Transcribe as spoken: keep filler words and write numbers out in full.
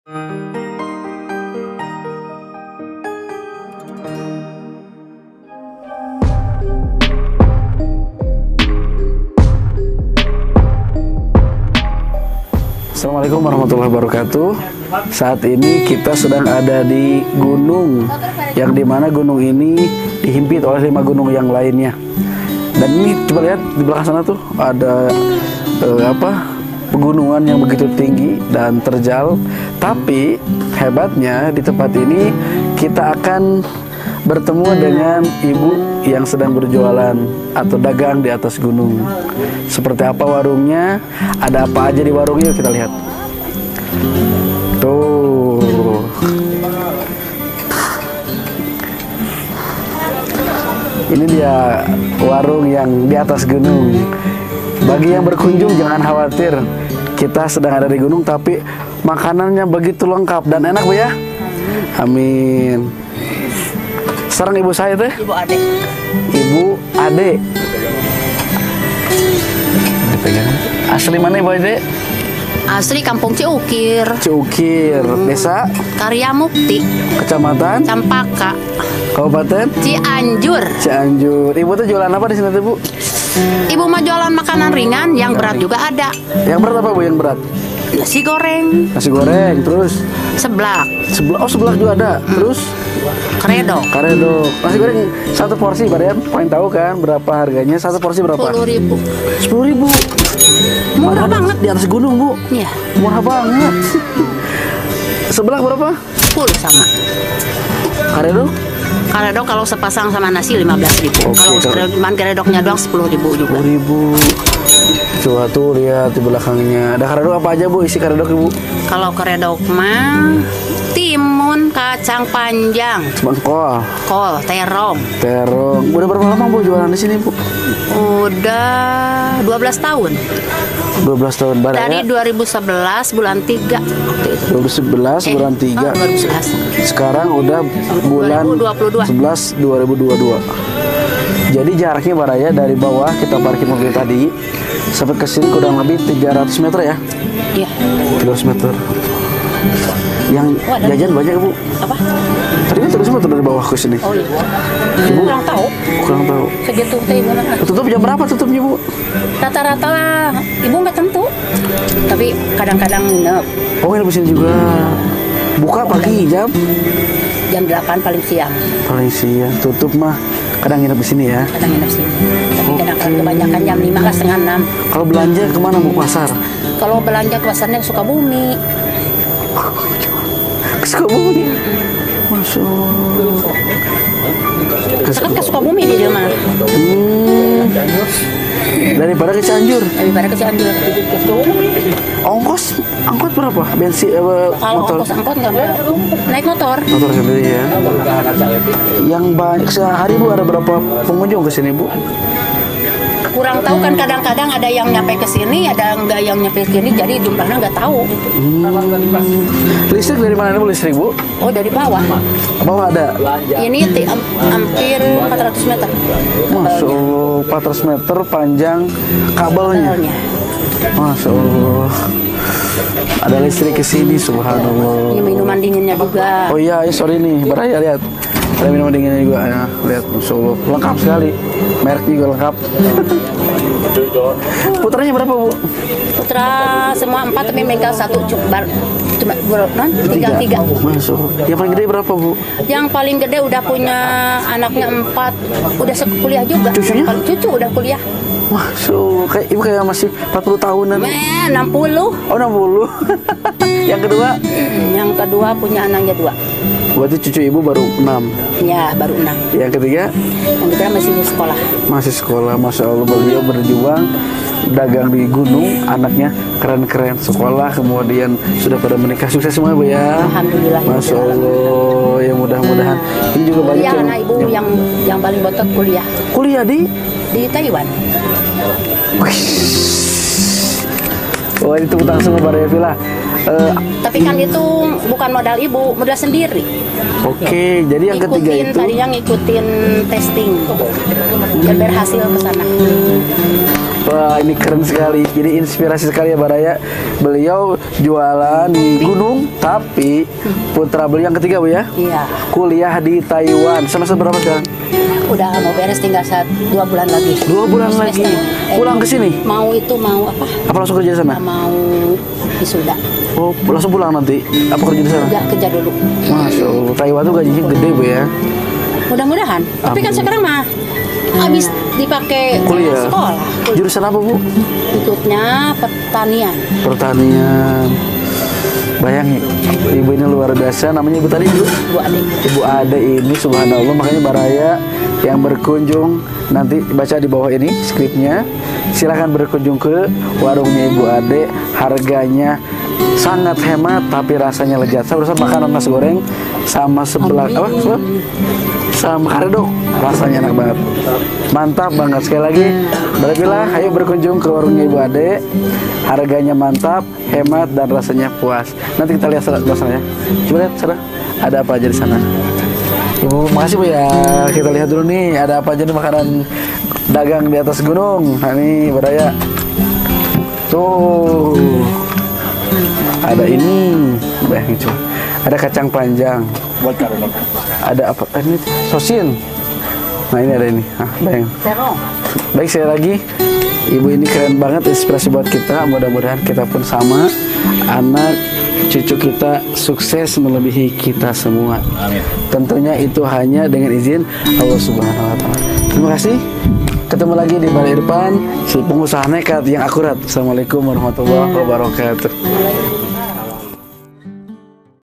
Assalamualaikum warahmatullahi wabarakatuh. Saat ini kita sedang ada di gunung, yang dimana gunung ini dihimpit oleh lima gunung yang lainnya. Dan ini coba lihat di belakang sana tuh ada eh, apa pegunungan yang begitu tinggi dan terjal. Tapi hebatnya di tempat ini kita akan bertemu dengan ibu yang sedang berjualan atau dagang di atas gunung. Seperti apa warungnya, ada apa aja di warungnya, kita lihat. Tuh. Ini dia warung yang di atas gunung. Bagi yang berkunjung jangan khawatir, kita sedang ada di gunung tapi makanannya begitu lengkap dan enak, Bu ya. Amin. Sekarang ibu saya teh? Ibu Ade. Ibu Ade. Asli mana Ibu Ade? Asli Kampung Ciukir. Ciukir, hmm. Desa Karya Mukti, Kecamatan Campaka, Kabupaten Cianjur. Cianjur. Ibu tuh jualan apa di sini tuh, Bu? Ibu mah jualan makanan ringan, yang berat juga ada. Yang berat apa, Bu? Yang berat? Nasi goreng. Nasi goreng, terus seblak. Seblak, oh seblak juga ada. Hmm. Terus karedok. Karedok. Nasi goreng satu porsi, Barian pengen tahu kan berapa harganya? Satu porsi berapa? Sepuluh ribu. Sepuluh ribu. Murah banget di atas gunung, Bu. Iya. Murah banget. Seblak berapa? Sepuluh sama. Karedok? Karedok kalau sepasang sama nasi lima belas ribu. Kalau cuma karedoknya doang sepuluh ribu juga. Sepuluh ribu. Coba tuh lihat di belakangnya. Ada karedok apa aja, Bu? Isi karedok, Ibu? Kalau karedok mah timun, kacang panjang, cuman kol, kol, terong. Terong. Udah berapa lama, Bu, jualan di sini, Bu? Udah dua belas tahun. dua belas tahun barang. Dari dua ribu sebelas bulan tiga. dua ribu sebelas eh, bulan tiga. Oh, dua ribu sebelas. Sekarang udah bulan dua ribu dua puluh dua. sebelas dua ribu dua puluh dua. Jadi jaraknya Baraya dari bawah kita parkir mobil tadi sampai ke sini kurang lebih tiga ratus meter ya? Iya. tiga ratus meter. Yang oh, jajan banyak, Bu? Apa? Tadi kan terus meter dari bawah ke sini. Oh iya. Ibu kurang tahu. Kurang tahu. Segitu teh Ibu. Tutup jam berapa tutupnya, Bu? Rata-rata Ibu nggak tentu. Tapi kadang-kadang nginep. Oh, nginep di sini juga. Buka pagi jam? Jam delapan paling siang. Paling siang. Tutup mah kadang nginep di sini ya? Kadang nginep sini. Tapi okay. Kadang-kadang kebanyakan jam lima lah, setengah enam. Kalau belanja kemana, Bu? Pasar? Kalau belanja ke pasarnya ke Sukabumi. Ke Sukabumi? Masuk. Kita kan ke Sukabumi di rumah. Hmm. Daripada ke Cianjur? Daripada ke Cianjur. Ongkos, angkot berapa? Bensin, eh, kalau motor? Ongkos angkot nggak berapa. Naik motor. Motor sendiri ya. Yang banyak sehari, Bu, ada berapa pengunjung ke sini, Bu? Kurang tahu kan, kadang-kadang ada yang nyampe ke sini, ada enggak yang nyampe ke sini, jadi jumlahnya nggak tahu. Hmm. Listrik dari mana, Bu, listrik, Bu? Oh, dari bawah. Bawah ada? Ini hampir empat ratus meter. Masuk empat ratus meter panjang kabelnya. kabelnya. Masya Allah. Ada listrik ke sini, subhanallah. Ini minuman dinginnya juga. Oh iya, sorry nih, Baraya lihat. Ada minuman dinginnya juga ya. Lihat, Masya Allah. Lengkap sekali. Merek juga lengkap. Putranya berapa, Bu? Putra semua empat, tapi megang satu cuma non tinggal tiga. Masuk. Yang paling gede berapa, Bu? Yang paling gede udah punya anaknya empat, udah kuliah juga. Cucunya? Cucu udah kuliah. Masuk. Kayak ibu kayak masih empat puluh tahunan. Eh, enam puluh. Oh, enam puluh. Yang kedua? Yang kedua punya anaknya dua. Berarti cucu ibu baru enam? Ya, baru enam. Yang ketiga? Yang ketiga masih di sekolah. Masih sekolah, Masya Allah. Beliau berjuang dagang di gunung, anaknya keren-keren sekolah, kemudian sudah pada menikah, sukses semua, Bu ya. Alhamdulillah. Masya Allah, ya mudah-mudahan. Ini juga banyak yang anak ibu yang, yang yang paling botot kuliah. Kuliah di? Di Taiwan. Oh, itu utang semua Baraya Villa. Uh, Tapi kan itu bukan modal ibu, modal sendiri. Oke, okay, jadi yang ikutin, ketiga itu tadi yang ngikutin testing dan berhasil ke sana. Wah, ini keren sekali. Jadi inspirasi sekali ya Baraya. Beliau jualan di gunung, tapi putra beliau yang ketiga Bu ya, Iya. kuliah di Taiwan. Semester berapa sekarang? Udah mau beres tinggal saat dua bulan lagi. Dua bulan lagi. Semester. Pulang ke sini? Mau itu mau apa? Apa langsung kerja di sana? Mau wisuda. Oh, langsung pulang nanti. Apa kerja di sana? Kerja kerja dulu. Masya Allah, Taiwan tuh gajinya gede Bu ya. Mudah-mudahan. Tapi kan sekarang mah habis dipakai Kuliah. sekolah. Jurusan apa Bu? Ikutnya pertanian. Pertanian. Bayangin, ibu ini luar biasa. Namanya ibu tadi Bu? Bu adik. Ibu Ade ini subhanallah, makanya Baraya yang berkunjung nanti baca di bawah ini skripnya, silahkan berkunjung ke warungnya Ibu Ade. Harganya sangat hemat tapi rasanya lezat. Saya barusan makanan nasi goreng sama sebelah apa? apa? Sama karedok, rasanya enak banget, mantap banget. Sekali lagi berilah, ayo berkunjung ke warungnya Ibu Ade. Harganya mantap, hemat dan rasanya puas. Nanti kita lihat suasananya. Coba lihat sana, ada apa aja di sana. Ibu, makasih Bu ya. Kita lihat dulu nih, ada apa aja nih makanan dagang di atas gunung. Nah nih Baraya. Tuh. Ada ini, bayangin coba. Ada kacang panjang. Ada apa? Eh, ini sosin. Nah ini ada ini. Nah, bayangin. Terong. Baik, sekali lagi ibu ini keren banget, inspirasi buat kita. Mudah-mudahan kita pun sama, anak cucu kita sukses melebihi kita semua. Amin. Tentunya itu hanya dengan izin Allah Subhanahu wa taala. Terima kasih. Ketemu lagi di Bar Irfan, si pengusaha nekat yang akurat. Assalamualaikum warahmatullahi wabarakatuh.